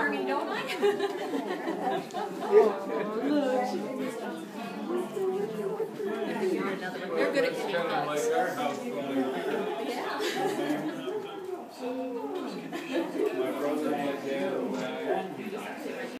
Army, don't I? They're good at getting hugs. Like our house. Yeah.